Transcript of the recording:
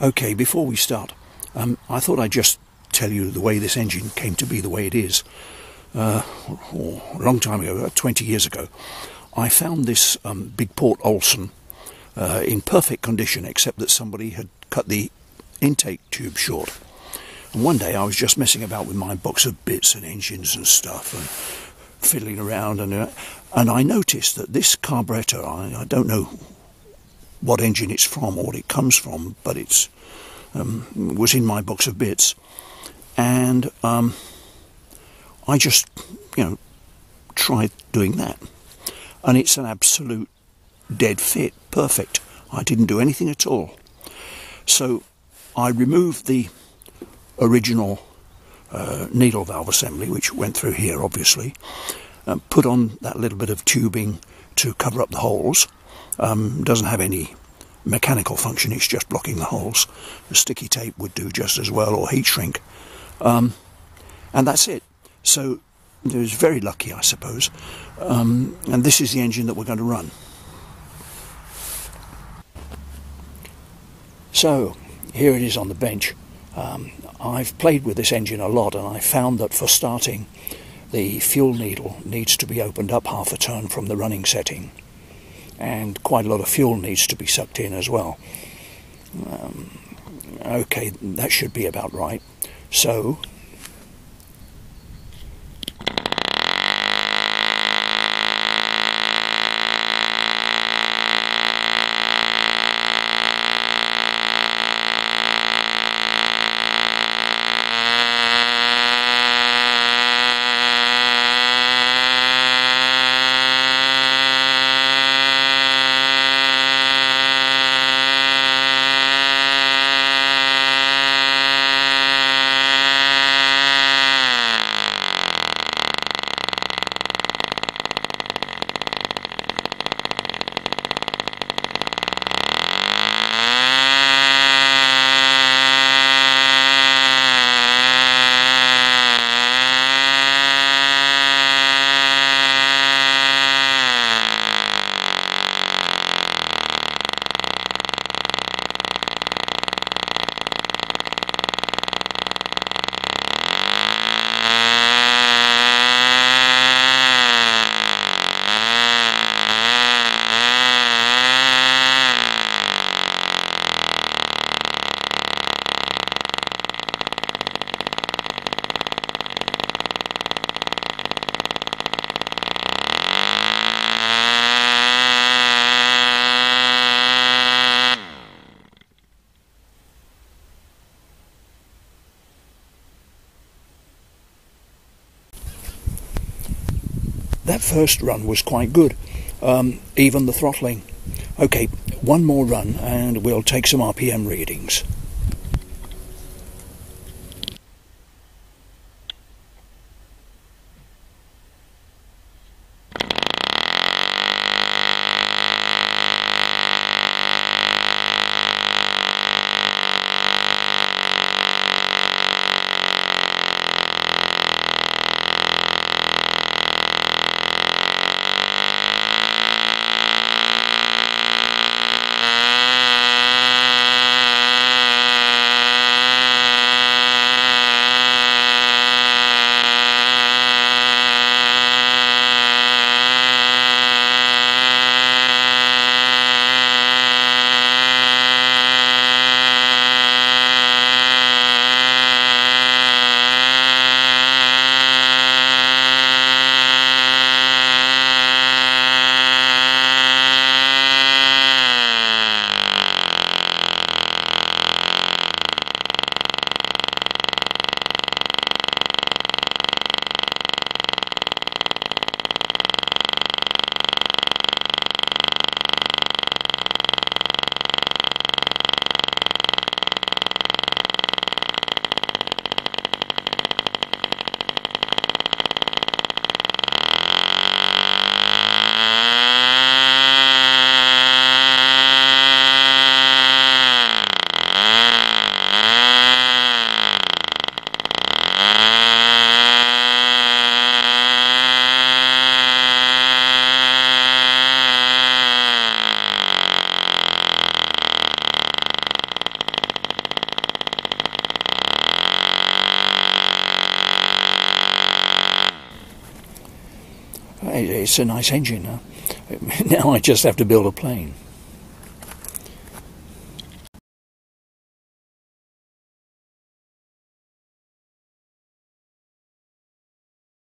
Okay, before we start, I thought I'd just tell you the way this engine came to be the way it is. A long time ago, 20 years ago, I found this big port Ohlsson in perfect condition, except that somebody had cut the intake tube short. And one day I was just messing about with my box of bits and engines and stuff and fiddling around, and I noticed that this carburetor, I don't know what engine it's from or what it comes from, but it's was in my box of bits, and I just tried doing that, and it's an absolute dead fit, perfect. I didn't do anything at all. So I removed the original needle valve assembly, which went through here obviously, put on that little bit of tubing to cover up the holes. Doesn't have any mechanical function, it's just blocking the holes. The sticky tape would do just as well, or heat shrink, and that's it. So it was very lucky, I suppose, and this is the engine that we're going to run. So here it is on the bench. I've played with this engine a lot, and I found that for starting, the fuel needle needs to be opened up half a turn from the running setting, and quite a lot of fuel needs to be sucked in as well. Okay, that should be about right. So that first run was quite good, even the throttling. Okay, one more run and we'll take some RPM readings. it's a nice engine. Now I just have to build a plane.